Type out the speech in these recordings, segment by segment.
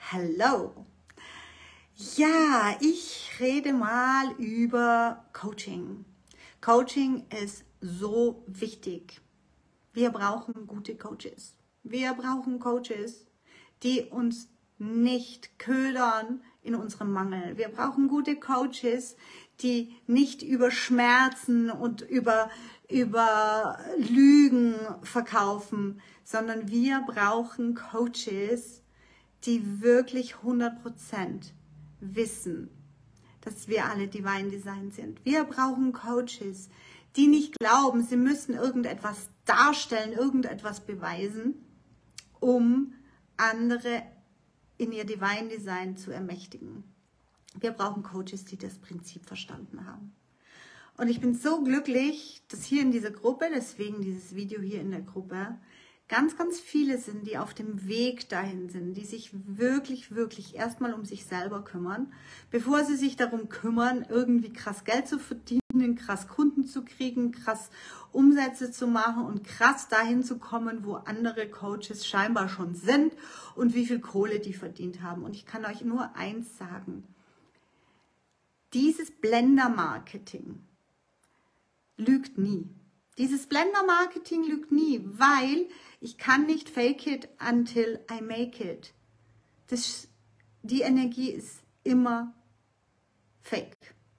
Hallo. Ja, ich rede mal über Coaching. Coaching ist so wichtig. Wir brauchen gute Coaches. Wir brauchen Coaches, die uns nicht ködern in unserem Mangel. Wir brauchen gute Coaches, die nicht über Schmerzen und über Lügen verkaufen, sondern wir brauchen Coaches, die wirklich 100% wissen, dass wir alle Divine Design sind. Wir brauchen Coaches, die nicht glauben, sie müssen irgendetwas darstellen, irgendetwas beweisen, um andere in ihr Divine Design zu ermächtigen. Wir brauchen Coaches, die das Prinzip verstanden haben. Und ich bin so glücklich, dass hier in dieser Gruppe, deswegen dieses Video hier in der Gruppe, ganz, ganz viele sind, die auf dem Weg dahin sind, die sich wirklich, wirklich erstmal um sich selber kümmern, bevor sie sich darum kümmern, irgendwie krass Geld zu verdienen, krass Kunden zu kriegen, krass Umsätze zu machen und krass dahin zu kommen, wo andere Coaches scheinbar schon sind und wie viel Kohle die verdient haben. Und ich kann euch nur eins sagen, dieses Blender-Marketing lügt nie. Dieses Blender-Marketing lügt nie, weil ich kann nicht fake it until I make it. Die Energie ist immer fake.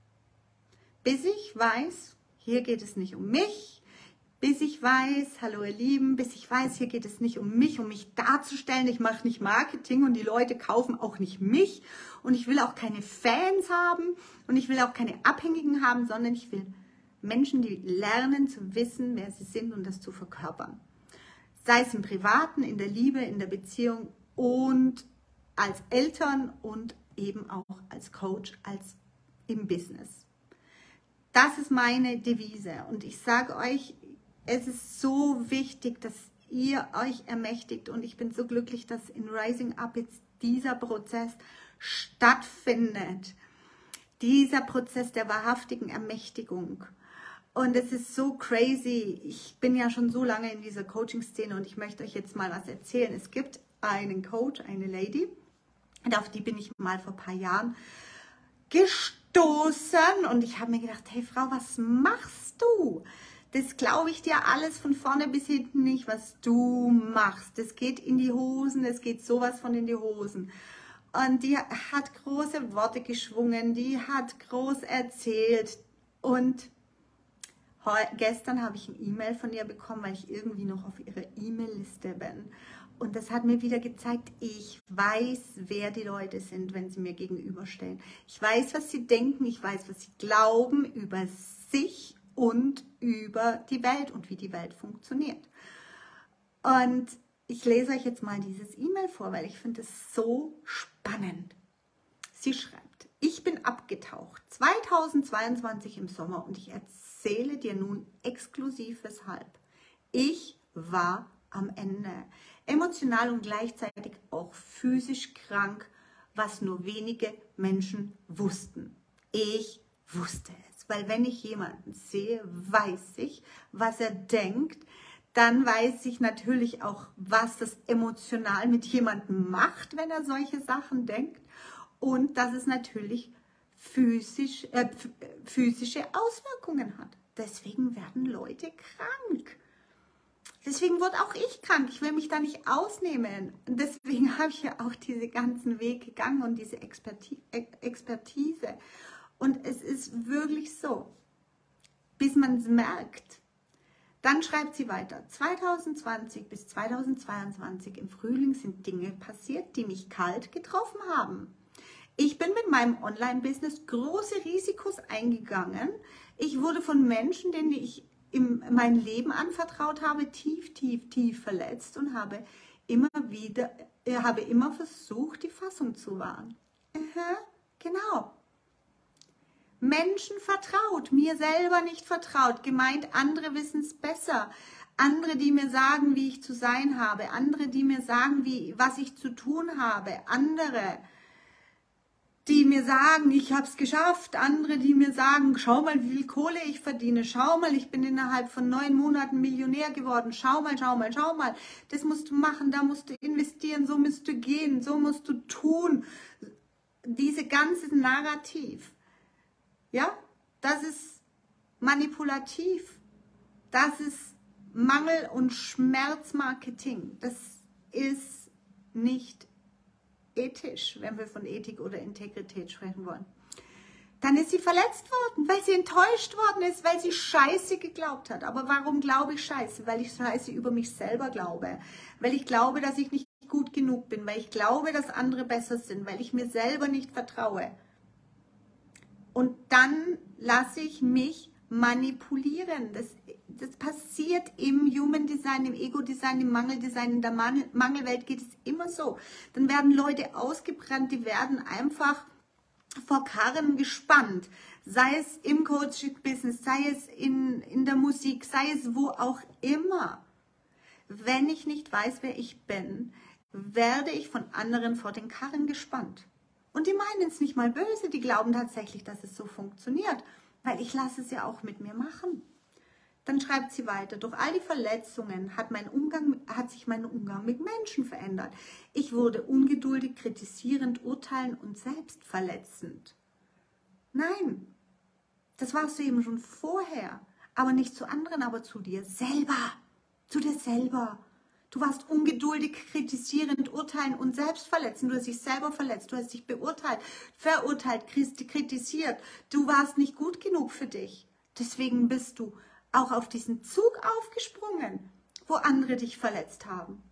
Bis ich weiß, hier geht es nicht um mich, bis ich weiß, hallo ihr Lieben, bis ich weiß, hier geht es nicht um mich darzustellen, ich mache nicht Marketing und die Leute kaufen auch nicht mich und ich will auch keine Fans haben und ich will auch keine Abhängigen haben, sondern ich will Menschen, die lernen zu wissen, wer sie sind und das zu verkörpern. Sei es im Privaten, in der Liebe, in der Beziehung und als Eltern und eben auch als Coach, als im Business. Das ist meine Devise und ich sage euch, es ist so wichtig, dass ihr euch ermächtigt und ich bin so glücklich, dass in Rising Up jetzt dieser Prozess stattfindet. Dieser Prozess der wahrhaftigen Ermächtigung. Und es ist so crazy. Ich bin ja schon so lange in dieser Coaching-Szene und ich möchte euch jetzt mal was erzählen. Es gibt einen Coach, eine Lady, und auf die bin ich mal vor ein paar Jahren gestoßen und ich habe mir gedacht, hey Frau, was machst du? Das glaube ich dir alles von vorne bis hinten nicht, was du machst. Das geht in die Hosen, das geht sowas von in die Hosen. Und die hat große Worte geschwungen, die hat groß erzählt und gestern habe ich ein E-Mail von ihr bekommen, weil ich irgendwie noch auf ihrer E-Mail-Liste bin. Und das hat mir wieder gezeigt, ich weiß, wer die Leute sind, wenn sie mir gegenüberstehen. Ich weiß, was sie denken, ich weiß, was sie glauben über sich und über die Welt und wie die Welt funktioniert. Und ich lese euch jetzt mal dieses E-Mail vor, weil ich finde es so spannend. Sie schreibt, ich bin abgetaucht 2022 im Sommer und ich erzähle dir nun exklusiv weshalb. Ich war am Ende, emotional und gleichzeitig auch physisch krank, was nur wenige Menschen wussten. Ich wusste es, weil wenn ich jemanden sehe, weiß ich, was er denkt, dann weiß ich natürlich auch, was das emotional mit jemandem macht, wenn er solche Sachen denkt und dass es natürlich physische Auswirkungen hat. Deswegen werden Leute krank. Deswegen wurde auch ich krank. Ich will mich da nicht ausnehmen. Und deswegen habe ich ja auch diese ganzen Wege gegangen und diese Expertise. Und es ist wirklich so, bis man es merkt. Dann schreibt sie weiter, 2020 bis 2022 im Frühling sind Dinge passiert, die mich kalt getroffen haben. Ich bin mit meinem Online-Business große Risikos eingegangen. Ich wurde von Menschen, denen ich mein Leben anvertraut habe, tief verletzt und habe immer versucht, die Fassung zu wahren. Genau. Menschen vertraut, mir selber nicht vertraut, gemeint, andere wissen es besser. Andere, die mir sagen, wie ich zu sein habe. Andere, die mir sagen, was ich zu tun habe. Andere. die mir sagen, ich habe es geschafft, andere, die mir sagen, schau mal, wie viel Kohle ich verdiene, schau mal, ich bin innerhalb von 9 Monaten Millionär geworden, schau mal, schau mal, schau mal, das musst du machen, da musst du investieren, so musst du gehen, so musst du tun. Diese ganze Narrativ, ja, das ist manipulativ, das ist Mangel- und Schmerzmarketing, das ist nicht ethisch, wenn wir von Ethik oder Integrität sprechen wollen. Dann ist sie verletzt worden, weil sie enttäuscht worden ist, weil sie Scheiße geglaubt hat. Aber warum glaube ich Scheiße? Weil ich Scheiße über mich selber glaube. Weil ich glaube, dass ich nicht gut genug bin. Weil ich glaube, dass andere besser sind. Weil ich mir selber nicht vertraue. Und dann lasse ich mich manipulieren. Das passiert im Human Design, im Ego-Design, im Mangeldesign. In der Mangelwelt geht es immer so. Dann werden Leute ausgebrannt, die werden einfach vor Karren gespannt. Sei es im Coaching-Business, sei es in der Musik, sei es wo auch immer. Wenn ich nicht weiß, wer ich bin, werde ich von anderen vor den Karren gespannt. Und die meinen es nicht mal böse, die glauben tatsächlich, dass es so funktioniert, weil ich lasse es ja auch mit mir machen. Dann schreibt sie weiter, durch all die Verletzungen hat sich mein Umgang mit Menschen verändert. Ich wurde ungeduldig, kritisierend, urteilend und selbstverletzend. Nein, das warst du eben schon vorher, aber nicht zu anderen, aber zu dir selber. Zu dir selber. Du warst ungeduldig, kritisierend, urteilend und selbstverletzend. Du hast dich selber verletzt, du hast dich beurteilt, verurteilt, kritisiert. Du warst nicht gut genug für dich. Deswegen bist du auch auf diesen Zug aufgesprungen, wo andere dich verletzt haben.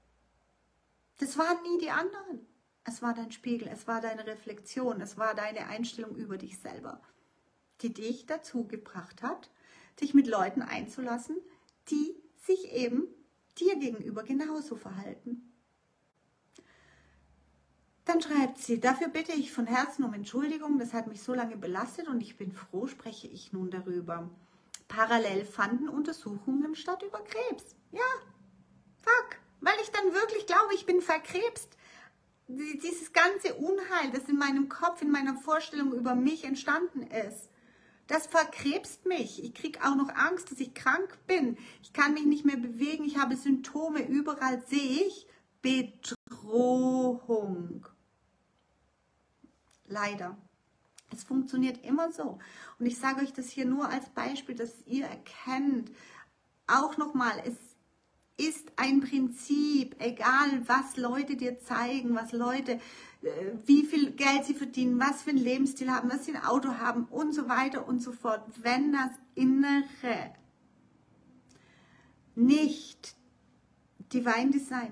Das waren nie die anderen. Es war dein Spiegel, es war deine Reflexion, es war deine Einstellung über dich selber, die dich dazu gebracht hat, dich mit Leuten einzulassen, die sich eben dir gegenüber genauso verhalten. Dann schreibt sie, dafür bitte ich von Herzen um Entschuldigung, das hat mich so lange belastet und ich bin froh, spreche ich nun darüber. Parallel fanden Untersuchungen statt über Krebs. Ja, fuck, weil ich dann wirklich glaube, ich bin verkrebst. Dieses ganze Unheil, das in meinem Kopf, in meiner Vorstellung über mich entstanden ist, das verkrebst mich. Ich kriege auch noch Angst, dass ich krank bin. Ich kann mich nicht mehr bewegen. Ich habe Symptome. Überall sehe ich Bedrohung. Leider. Es funktioniert immer so. Und ich sage euch das hier nur als Beispiel, dass ihr erkennt, auch nochmal, es ist ein Prinzip, egal was Leute dir zeigen, was Leute, wie viel Geld sie verdienen, was für einen Lebensstil haben, was sie ein Auto haben und so weiter und so fort. Wenn das Innere nicht Divine Design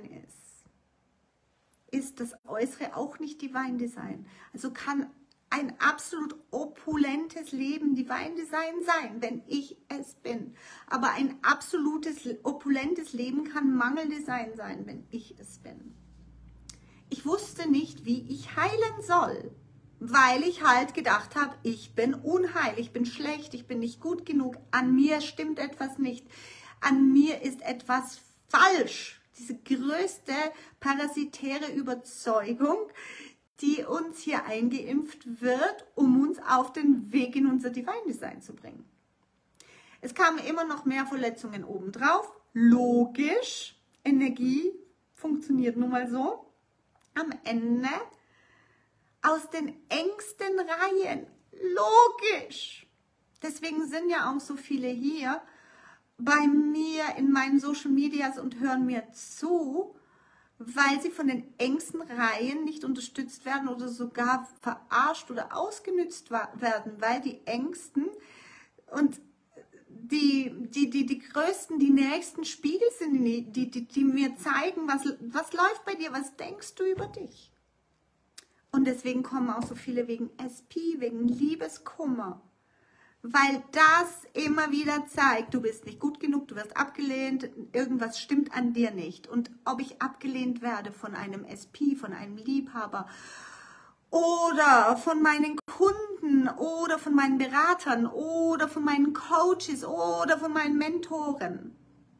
ist das Äußere auch nicht Divine Design. Also kann ein absolut opulentes Leben Divine Design sein, wenn ich es bin. Aber ein absolutes opulentes Leben kann Mangeldesign sein, wenn ich es bin. Ich wusste nicht, wie ich heilen soll, weil ich halt gedacht habe, ich bin unheil, ich bin schlecht, ich bin nicht gut genug, an mir stimmt etwas nicht, an mir ist etwas falsch. Diese größte parasitäre Überzeugung, die uns hier eingeimpft wird, um uns auf den Weg in unser Divine Design zu bringen. Es kamen immer noch mehr Verletzungen obendrauf. Logisch, Energie funktioniert nun mal so. Am Ende aus den engsten Reihen. Logisch. Deswegen sind ja auch so viele hier bei mir in meinen Social Medias und hören mir zu, weil sie von den engsten Reihen nicht unterstützt werden oder sogar verarscht oder ausgenützt werden, weil die Engsten und die Größten, die nächsten Spiegel sind, die mir zeigen, was läuft bei dir, was denkst du über dich. Und deswegen kommen auch so viele wegen SP, wegen Liebeskummer. Weil das immer wieder zeigt, du bist nicht gut genug, du wirst abgelehnt, irgendwas stimmt an dir nicht. Und ob ich abgelehnt werde von einem SP, von einem Liebhaber oder von meinen Kunden oder von meinen Beratern oder von meinen Coaches oder von meinen Mentoren.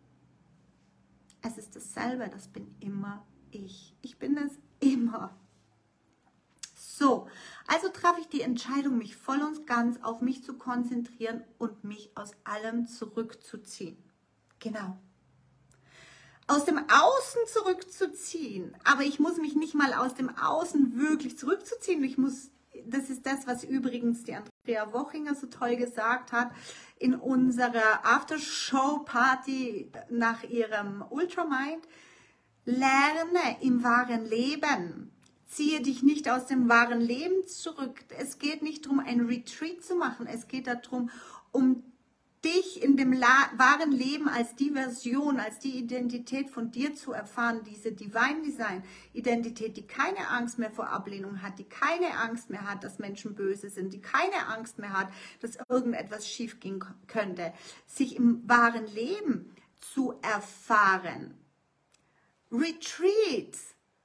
Es ist dasselbe, das bin immer ich. Ich bin es immer. So, Also traf ich die Entscheidung, mich voll und ganz auf mich zu konzentrieren und mich aus allem zurückzuziehen. Genau. Aus dem Außen zurückzuziehen. Aber ich muss mich nicht mal aus dem Außen wirklich zurückzuziehen. Das ist das, was übrigens die Andrea Wochinger so toll gesagt hat in unserer Aftershow-Party nach ihrem Ultramind. Lerne im wahren Leben. Ziehe dich nicht aus dem wahren Leben zurück. Es geht nicht darum, ein Retreat zu machen. Es geht darum, um dich in dem wahren Leben als die Version, als die Identität von dir zu erfahren, diese Divine Design Identität, die keine Angst mehr vor Ablehnung hat, die keine Angst mehr hat, dass Menschen böse sind, die keine Angst mehr hat, dass irgendetwas schief gehen könnte, sich im wahren Leben zu erfahren. Retreat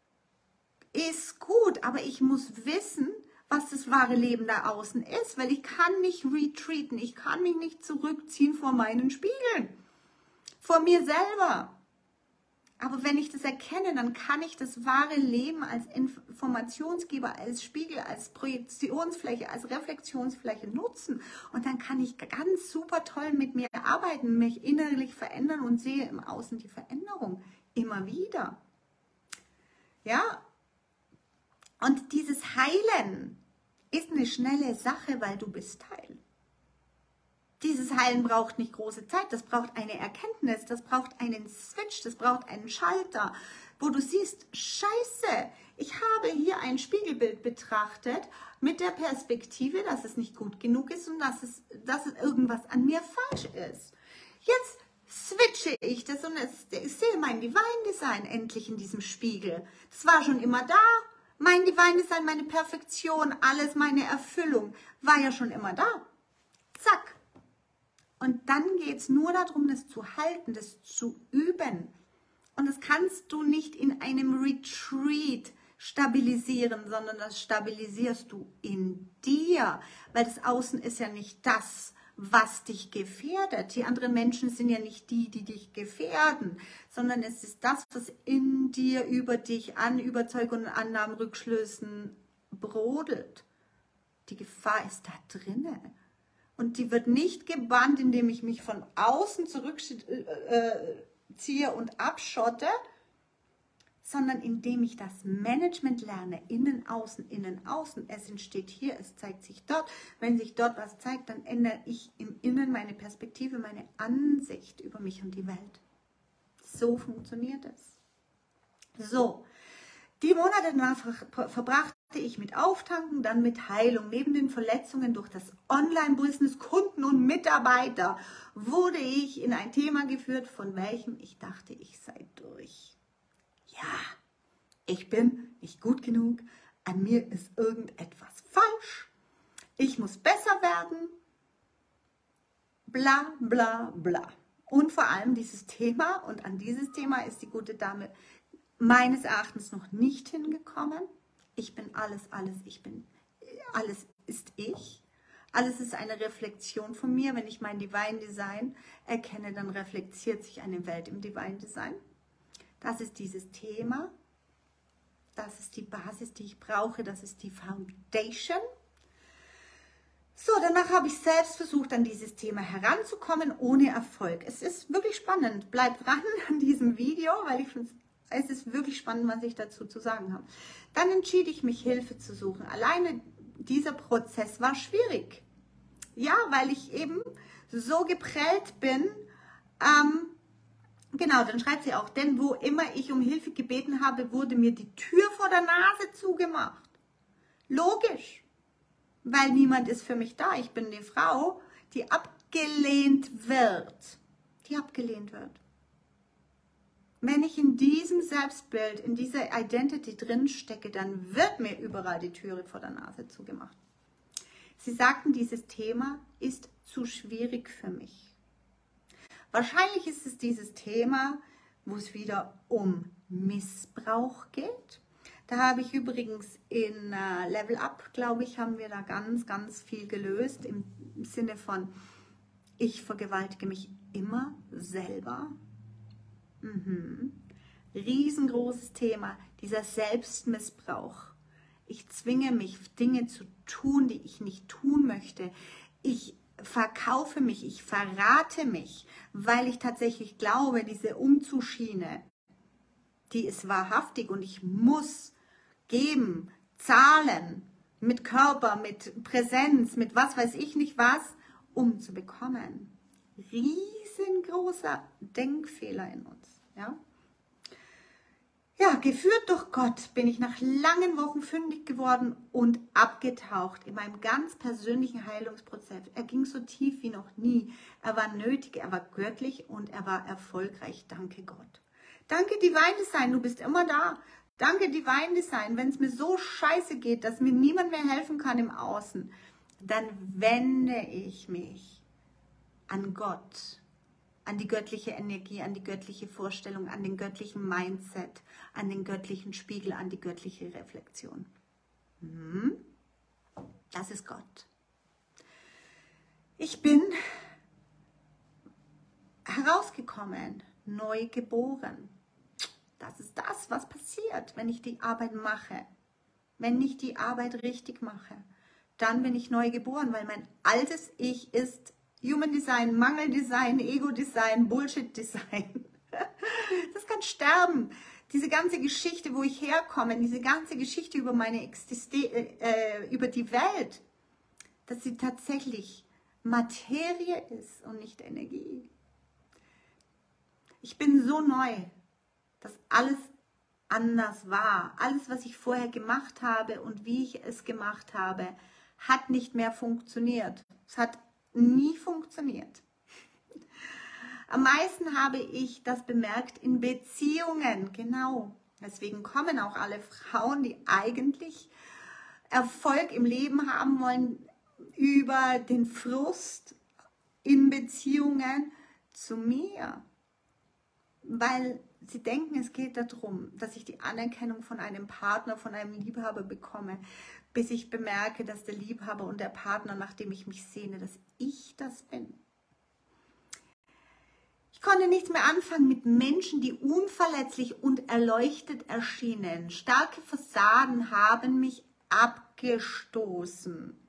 ist gut, aber ich muss wissen, was das wahre Leben da außen ist, weil ich kann nicht retreaten, ich kann mich nicht zurückziehen vor meinen Spiegeln, vor mir selber. Aber wenn ich das erkenne, dann kann ich das wahre Leben als Informationsgeber, als Spiegel, als Projektionsfläche, als Reflexionsfläche nutzen. Und dann kann ich ganz super toll mit mir arbeiten, mich innerlich verändern und sehe im Außen die Veränderung immer wieder. Ja, und dieses Heilen ist eine schnelle Sache, weil du bist Heil. Dieses Heilen braucht nicht große Zeit, das braucht eine Erkenntnis, das braucht einen Switch, das braucht einen Schalter, wo du siehst, Scheiße, ich habe hier ein Spiegelbild betrachtet mit der Perspektive, dass es nicht gut genug ist und dass irgendwas an mir falsch ist. Jetzt switche ich das und ich sehe mein Divine Design endlich in diesem Spiegel. Das war schon immer da. Mein Divine Design, meine Perfektion, alles, meine Erfüllung war ja schon immer da. Zack. Und dann geht es nur darum, das zu halten, das zu üben. Und das kannst du nicht in einem Retreat stabilisieren, sondern das stabilisierst du in dir. Weil das Außen ist ja nicht das, was dich gefährdet. Die anderen Menschen sind ja nicht die, die dich gefährden, sondern es ist das, was in dir über dich an Überzeugungen, Annahmen, Rückschlüssen brodelt. Die Gefahr ist da drinne. Und die wird nicht gebannt, indem ich mich von außen zurückziehe und abschotte, sondern indem ich das Management lerne, innen, außen. Es entsteht hier, es zeigt sich dort. Wenn sich dort was zeigt, dann ändere ich im Innen meine Perspektive, meine Ansicht über mich und die Welt. So funktioniert es. So, die Monate danach verbrachte ich mit Auftanken, dann mit Heilung. Neben den Verletzungen durch das Online-Business, Kunden und Mitarbeiter wurde ich in ein Thema geführt, von welchem ich dachte, ich sei durch. Ja, ich bin nicht gut genug, an mir ist irgendetwas falsch, ich muss besser werden, bla bla bla. Und vor allem dieses Thema, und an dieses Thema ist die gute Dame meines Erachtens noch nicht hingekommen. Ich bin alles ist ich. Alles ist eine Reflexion von mir. Wenn ich mein Divine Design erkenne, dann reflektiert sich eine Welt im Divine Design. Das ist dieses Thema. Das ist die Basis, die ich brauche. Das ist die Foundation. So, danach habe ich selbst versucht, an dieses Thema heranzukommen, ohne Erfolg. Es ist wirklich spannend. Bleibt dran an diesem Video, weil ich finde, es ist wirklich spannend, was ich dazu zu sagen habe. Dann entschied ich mich, Hilfe zu suchen. Alleine dieser Prozess war schwierig. Ja, weil ich eben so geprellt bin. Genau, dann schreibt sie auch, denn wo immer ich um Hilfe gebeten habe, wurde mir die Tür vor der Nase zugemacht. Logisch, weil niemand ist für mich da. Ich bin die Frau, die abgelehnt wird. Wenn ich in diesem Selbstbild, in dieser Identity drin stecke, dann wird mir überall die Türe vor der Nase zugemacht. Sie sagten, dieses Thema ist zu schwierig für mich. Wahrscheinlich ist es dieses Thema, wo es wieder um Missbrauch geht. Da habe ich übrigens in Level Up, glaube ich, haben wir da ganz, ganz viel gelöst im Sinne von, ich vergewaltige mich immer selber. Riesengroßes Thema, dieser Selbstmissbrauch. Ich zwinge mich, Dinge zu tun, die ich nicht tun möchte. Ich verkaufe mich, ich verrate mich, weil ich tatsächlich glaube, diese Umzuschiene, die ist wahrhaftig und ich muss geben, zahlen, mit Körper, mit Präsenz, mit was weiß ich nicht was, um zu bekommen. Riesengroßer Denkfehler in uns. Ja? Ja, geführt durch Gott bin ich nach langen Wochen fündig geworden und abgetaucht in meinem ganz persönlichen Heilungsprozess. Er ging so tief wie noch nie. Er war nötig, er war göttlich und er war erfolgreich. Danke Gott. Danke Divine Design, du bist immer da. Danke Divine Design, wenn es mir so scheiße geht, dass mir niemand mehr helfen kann im Außen, dann wende ich mich an Gott, an die göttliche Energie, an die göttliche Vorstellung, an den göttlichen Mindset, an den göttlichen Spiegel, an die göttliche Reflexion. Das ist Gott. Ich bin herausgekommen, neu geboren. Das ist das, was passiert, wenn ich die Arbeit mache. Wenn ich die Arbeit richtig mache, dann bin ich neu geboren, weil mein altes Ich ist Human Design, Mangeldesign, Ego-Design, Bullshit-Design. Das kann sterben. Diese ganze Geschichte, wo ich herkomme, diese ganze Geschichte über meine über die Welt, dass sie tatsächlich Materie ist und nicht Energie. Ich bin so neu, dass alles anders war. Alles, was ich vorher gemacht habe und wie ich es gemacht habe, hat nicht mehr funktioniert. Es hat nie funktioniert. Am meisten habe ich das bemerkt in Beziehungen, genau. Deswegen kommen auch alle Frauen, die eigentlich Erfolg im Leben haben wollen, über den Frust in Beziehungen zu mir. Weil sie denken, es geht darum, dass ich die Anerkennung von einem Partner, von einem Liebhaber bekomme, bis ich bemerke, dass der Liebhaber und der Partner, nach dem ich mich sehne, dass ich das bin. Ich konnte nichts mehr anfangen mit Menschen, die unverletzlich und erleuchtet erschienen. Starke Fassaden haben mich abgestoßen.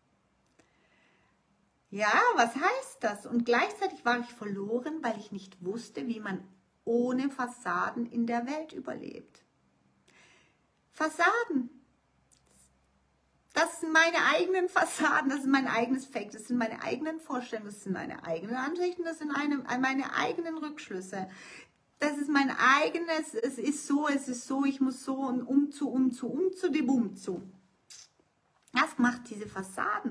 Ja, was heißt das? Und gleichzeitig war ich verloren, weil ich nicht wusste, wie man ohne Fassaden in der Welt überlebt. Fassaden. Das sind meine eigenen Fassaden, das ist mein eigenes Fake, das sind meine eigenen Vorstellungen, das sind meine eigenen Ansichten, das sind meine eigenen Rückschlüsse. Das ist mein eigenes, es ist so, ich muss so und die Bumzu. Das macht diese Fassaden.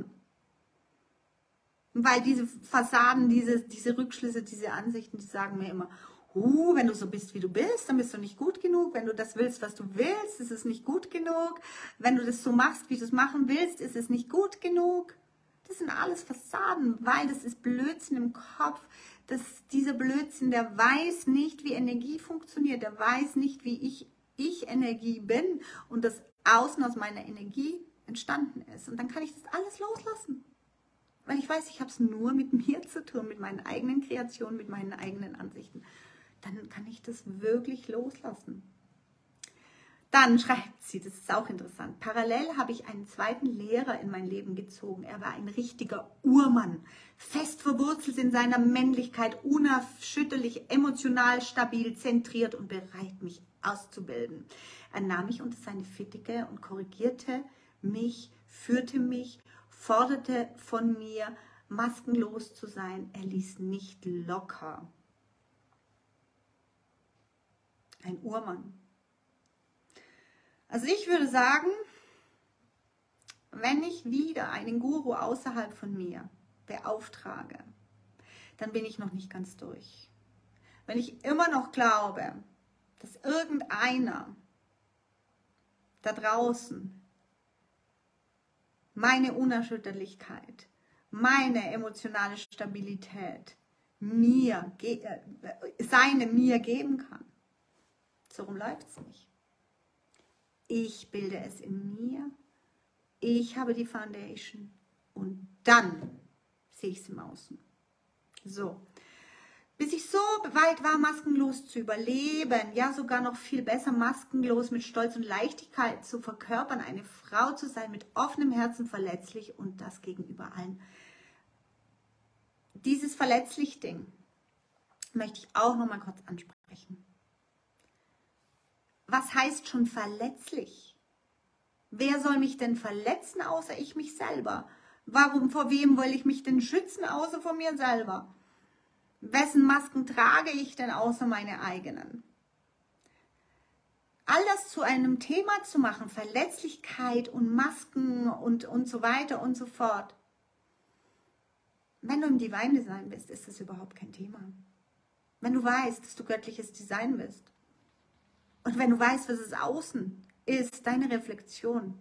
Weil diese Fassaden, diese Rückschlüsse, diese Ansichten, die sagen mir immer, wenn du so bist, wie du bist, dann bist du nicht gut genug. Wenn du das willst, was du willst, ist es nicht gut genug. Wenn du das so machst, wie du es machen willst, ist es nicht gut genug. Das sind alles Fassaden, weil das ist Blödsinn im Kopf. Dieser Blödsinn, der weiß nicht, wie Energie funktioniert. Der weiß nicht, wie ich Energie bin und das Außen aus meiner Energie entstanden ist. Und dann kann ich das alles loslassen. Weil ich weiß, ich habe es nur mit mir zu tun, mit meinen eigenen Kreationen, mit meinen eigenen Ansichten. Dann kann ich das wirklich loslassen. Dann schreibt sie, das ist auch interessant, parallel habe ich einen zweiten Lehrer in mein Leben gezogen. Er war ein richtiger Urmann, fest verwurzelt in seiner Männlichkeit, unerschütterlich, emotional stabil, zentriert und bereit, mich auszubilden. Er nahm mich unter seine Fittiche und korrigierte mich, führte mich, forderte von mir, maskenlos zu sein. Er ließ nicht locker. Ein Urmann. Also ich würde sagen, wenn ich wieder einen Guru außerhalb von mir beauftrage, dann bin ich noch nicht ganz durch. Wenn ich immer noch glaube, dass irgendeiner da draußen meine Unerschütterlichkeit, meine emotionale Stabilität mir geben kann, so rum läuft es nicht. Ich bilde es in mir, ich habe die Foundation und dann sehe ich es im Außen. So, Bis ich so weit war, maskenlos zu überleben, ja sogar noch viel besser, maskenlos mit Stolz und Leichtigkeit zu verkörpern, eine Frau zu sein, mit offenem Herzen, verletzlich und das gegenüber allen. Dieses Verletzlich-Ding möchte ich auch noch mal kurz ansprechen. Was heißt schon verletzlich? Wer soll mich denn verletzen, außer ich mich selber? Vor wem will ich mich denn schützen, außer vor mir selber? Wessen Masken trage ich denn außer meine eigenen? All das zu einem Thema zu machen, Verletzlichkeit und Masken und so weiter und so fort. Wenn du im Divine Design bist, ist das überhaupt kein Thema. Wenn du weißt, dass du göttliches Design bist und wenn du weißt, was es außen ist, deine Reflexion,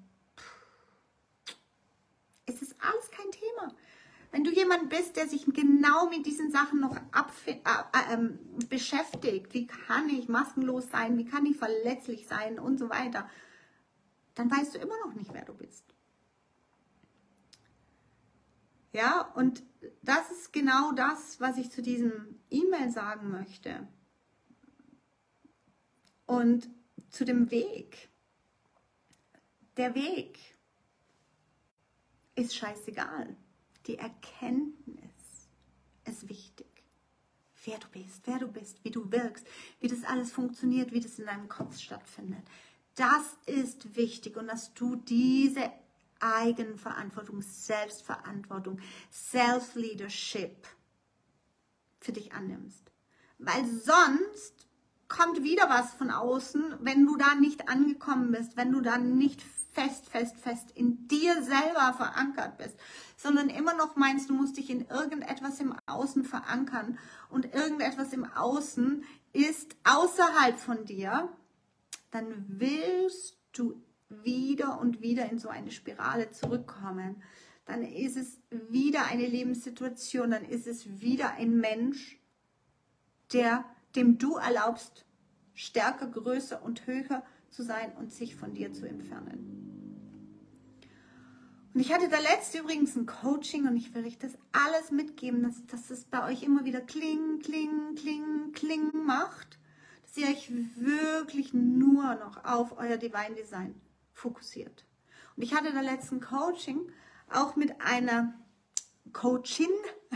ist es alles kein Thema. Wenn du jemand bist, der sich genau mit diesen Sachen noch beschäftigt, wie kann ich maskenlos sein, wie kann ich verletzlich sein und so weiter, dann weißt du immer noch nicht, wer du bist. Ja, und das ist genau das, was ich zu diesem E-Mail sagen möchte. Und zu dem Weg. Der Weg ist scheißegal. Die Erkenntnis ist wichtig. Wer du bist, wie du wirkst, wie das alles funktioniert, wie das in deinem Kopf stattfindet. Das ist wichtig und dass du diese Eigenverantwortung, Selbstverantwortung, Self-Leadership für dich annimmst. Weil sonst kommt wieder was von außen, wenn du da nicht angekommen bist, wenn du da nicht fest in dir selber verankert bist, sondern immer noch meinst, du musst dich in irgendetwas im Außen verankern und irgendetwas im Außen ist außerhalb von dir, dann willst du wieder und wieder in so eine Spirale zurückkommen. Dann ist es wieder eine Lebenssituation, dann ist es wieder ein Mensch, dem du erlaubst, stärker, größer und höher zu sein und sich von dir zu entfernen. Und ich hatte da letzte übrigens ein Coaching und ich will euch das alles mitgeben, dass es bei euch immer wieder kling macht, dass ihr euch wirklich nur noch auf euer Divine Design fokussiert. Und ich hatte da letzten Coaching auch mit einer Coaching.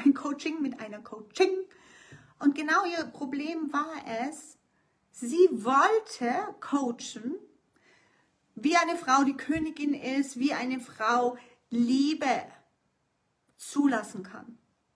Und genau ihr Problem war es, sie wollte coachen, wie eine Frau die Königin ist, wie eine Frau Liebe zulassen kann.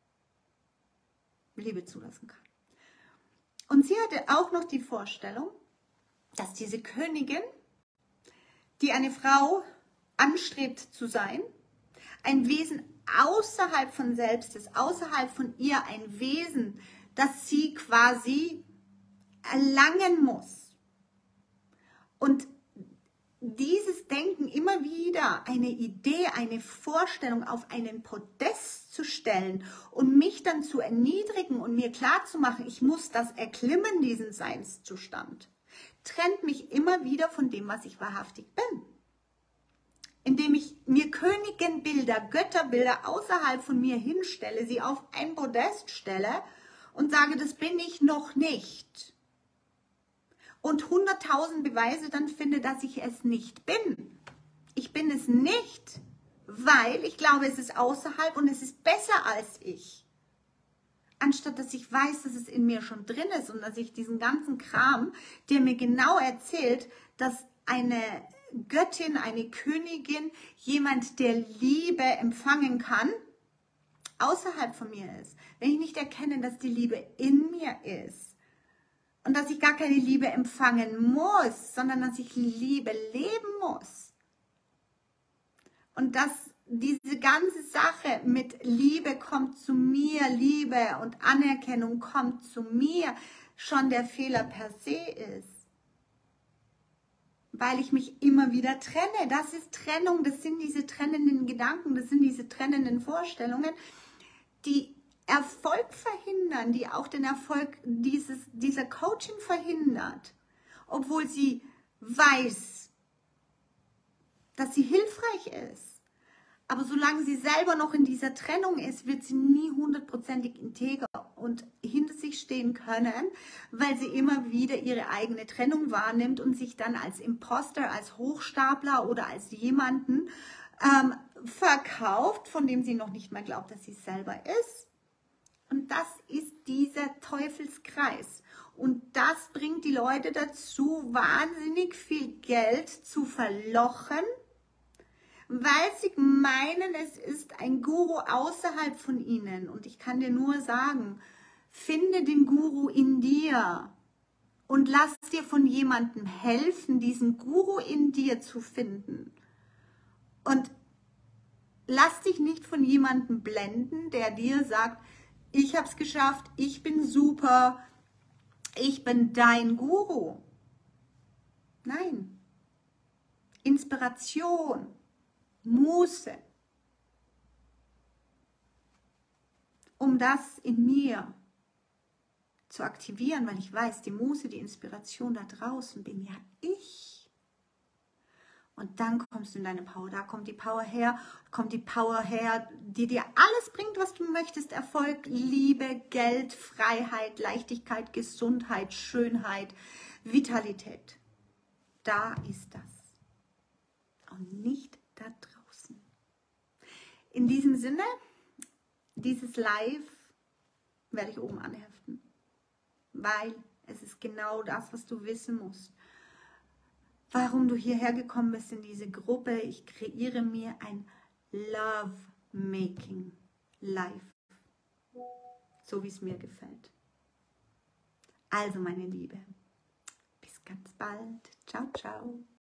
Liebe zulassen kann. Und sie hatte auch noch die Vorstellung, dass diese Königin, die eine Frau anstrebt zu sein, ein Wesen außerhalb von selbst ist, außerhalb von ihr, ein Wesen, das sie quasi erlangen muss. Und dieses Denken immer wieder, eine Idee, eine Vorstellung auf einen Podest zu stellen und mich dann zu erniedrigen und mir klarzumachen, ich muss das erklimmen, diesen Seinszustand, trennt mich immer wieder von dem, was ich wahrhaftig bin. Indem ich mir Königinbilder, Götterbilder außerhalb von mir hinstelle, sie auf ein Podest stelle und sage, das bin ich noch nicht. Und 100.000 Beweise dann finde, dass ich es nicht bin. Ich bin es nicht, weil ich glaube, es ist außerhalb und es ist besser als ich. Anstatt dass ich weiß, dass es in mir schon drin ist und dass ich diesen ganzen Kram, der mir genau erzählt, dass eine Göttin, eine Königin, jemand, der Liebe empfangen kann, außerhalb von mir ist. Wenn ich nicht erkenne, dass die Liebe in mir ist, und dass ich gar keine Liebe empfangen muss, sondern dass ich Liebe leben muss. Und dass diese ganze Sache mit Liebe kommt zu mir, Liebe und Anerkennung kommt zu mir, schon der Fehler per se ist. Weil ich mich immer wieder trenne. Das ist Trennung, das sind diese trennenden Gedanken, das sind diese trennenden Vorstellungen, die Erfolg verhindern, die auch den Erfolg dieser Coaching verhindert, obwohl sie weiß, dass sie hilfreich ist. Aber solange sie selber noch in dieser Trennung ist, wird sie nie hundertprozentig integer und hinter sich stehen können, weil sie immer wieder ihre eigene Trennung wahrnimmt und sich dann als Imposter, als Hochstapler oder als jemanden verkauft, von dem sie noch nicht mal glaubt, dass sie es selber ist. Und das ist dieser Teufelskreis. Und das bringt die Leute dazu, wahnsinnig viel Geld zu verlochen, weil sie meinen, es ist ein Guru außerhalb von ihnen. Und ich kann dir nur sagen, finde den Guru in dir und lass dir von jemandem helfen, diesen Guru in dir zu finden. Und lass dich nicht von jemandem blenden, der dir sagt, ich habe es geschafft, ich bin super, ich bin dein Guru. Nein. Inspiration, Muße, um das in mir zu aktivieren, weil ich weiß, die Muße, die Inspiration da draußen bin ja ich. Und dann kommst du in deine Power, da kommt die Power her, die dir alles bringt, was du möchtest. Erfolg, Liebe, Geld, Freiheit, Leichtigkeit, Gesundheit, Schönheit, Vitalität. Da ist das. Und nicht da draußen. In diesem Sinne, dieses Live werde ich oben anheften, weil es ist genau das, was du wissen musst. Warum du hierher gekommen bist in diese Gruppe. Ich kreiere mir ein Love-Making Life, so wie es mir gefällt. Also meine Liebe, bis ganz bald. Ciao, ciao.